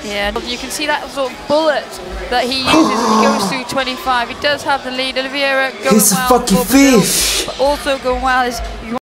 Yeah, you can see that sort of bullet that he uses when he goes through 25. He does have the lead. Oliveira going He's a well fucking for Brazil, thief. but also going well is